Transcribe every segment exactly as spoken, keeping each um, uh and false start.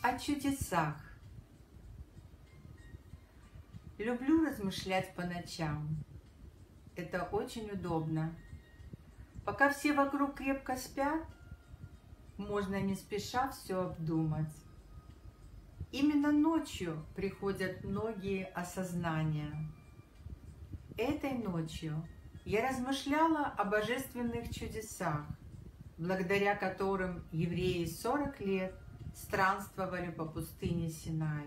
О чудесах. Люблю размышлять по ночам. Это очень удобно. Пока все вокруг крепко спят, можно не спеша все обдумать. Именно ночью приходят многие осознания. Этой ночью я размышляла о божественных чудесах, благодаря которым евреи сорок лет странствовали по пустыне Синай.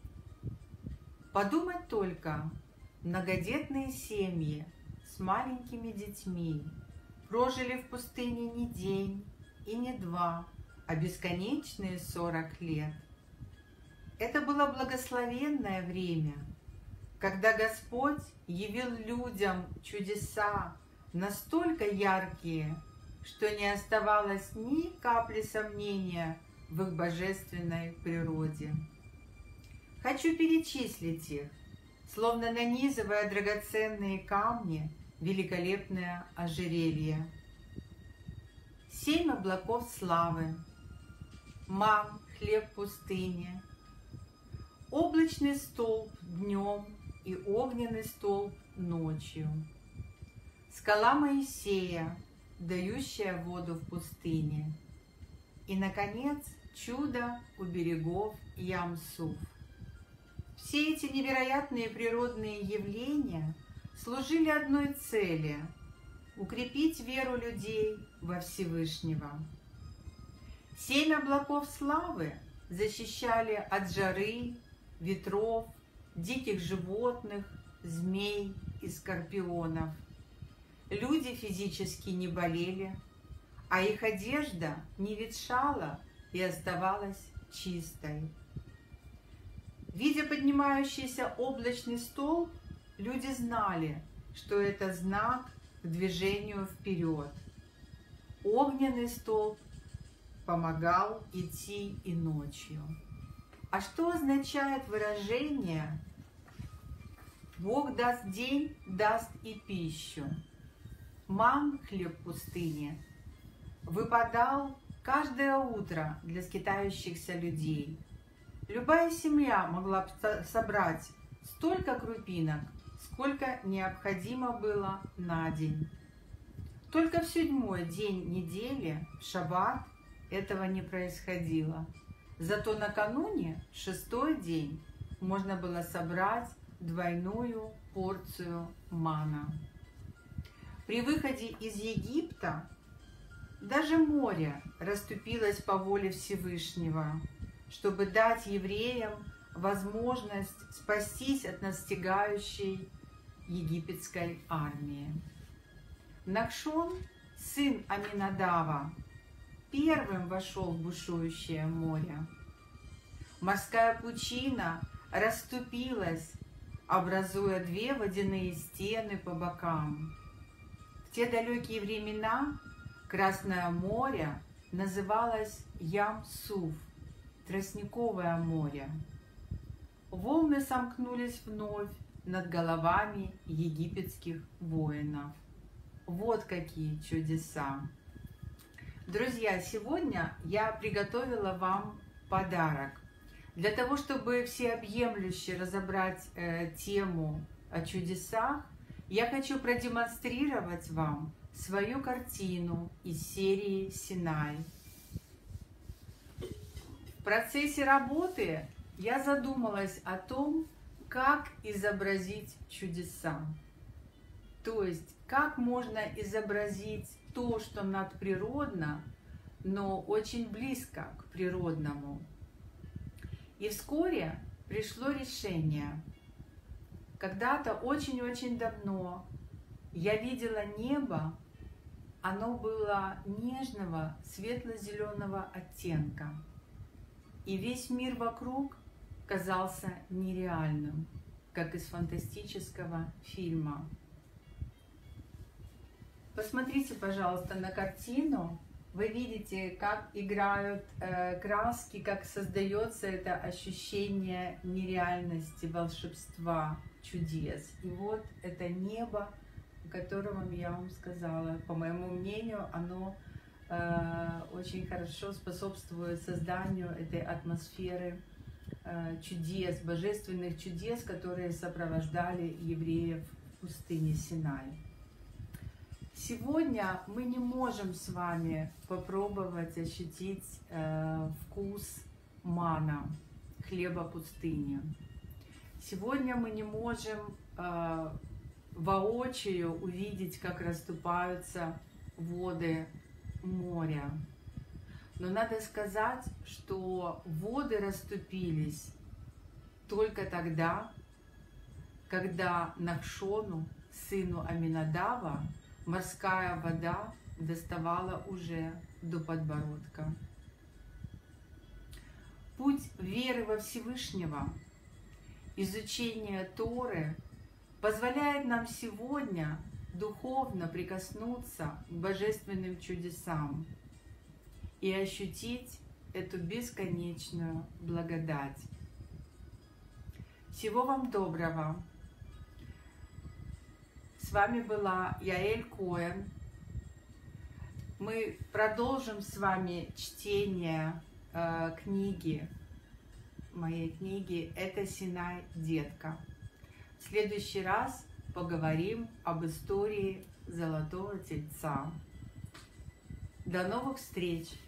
Подумать только, многодетные семьи с маленькими детьми прожили в пустыне не день и не два, а бесконечные сорок лет. Это было благословенное время, когда Господь явил людям чудеса настолько яркие, что не оставалось ни капли сомнения в их божественной природе. Хочу перечислить их, словно нанизывая драгоценные камни в великолепное ожерелье. Семь облаков славы, ман, хлеб пустыни, облачный столб днем и огненный столб ночью, скала Моисея, дающая воду в пустыне, и, наконец, чудо у берегов Ям-Суф. Все эти невероятные природные явления служили одной цели – укрепить веру людей во Всевышнего. Семь облаков славы защищали от жары, ветров, диких животных, змей и скорпионов. Люди физически не болели, а их одежда не ветшала и оставалась чистой. Видя поднимающийся облачный столб, люди знали, что это знак к движению вперед. Огненный столб помогал идти и ночью. А что означает выражение «Бог даст день, даст и пищу»? Ман, хлеб пустыни, выпадал каждое утро для скитающихся людей. Любая семья могла собрать столько крупинок, сколько необходимо было на день. Только в седьмой день недели, в шаббат, этого не происходило. Зато накануне, в шестой день, можно было собрать двойную порцию мана. При выходе из Египта даже море расступилось по воле Всевышнего, чтобы дать евреям возможность спастись от настигающей египетской армии. Нахшон, сын Аминадава, первым вошел в бушующее море. Морская пучина расступилась, образуя две водяные стены по бокам. В те далекие времена Красное море называлось Ям-Суф, Тростниковое море. Волны сомкнулись вновь над головами египетских воинов. Вот какие чудеса! Друзья, сегодня я приготовила вам подарок. Для того, чтобы всеобъемлюще разобрать э, тему о чудесах, я хочу продемонстрировать вам свою картину из серии «Синай». В процессе работы я задумалась о том, как изобразить чудеса. То есть, как можно изобразить то, что надприродно, но очень близко к природному. И вскоре пришло решение. Когда-то очень-очень давно я видела небо, оно было нежного светло-зеленого оттенка. И весь мир вокруг казался нереальным, как из фантастического фильма. Посмотрите, пожалуйста, на картину. Вы видите, как играют э, краски, как создается это ощущение нереальности, волшебства, чудес. И вот это небо, о котором я вам сказала. По моему мнению, оно очень хорошо способствует созданию этой атмосферы чудес, божественных чудес, которые сопровождали евреев в пустыне Синай. Сегодня мы не можем с вами попробовать ощутить э, вкус мана, хлеба пустыни. Сегодня мы не можем э, воочию увидеть, как расступаются воды моря. Но надо сказать, что воды расступились только тогда, когда Нахшону, сыну Аминадава, морская вода доставала уже до подбородка. Путь веры во Всевышнего, изучение Торы позволяет нам сегодня духовно прикоснуться к божественным чудесам и ощутить эту бесконечную благодать. Всего вам доброго! С вами была Яэль Коэн. Мы продолжим с вами чтение э, книги, моей книги «Это Синай, детка». В следующий раз поговорим об истории Золотого Тельца. До новых встреч!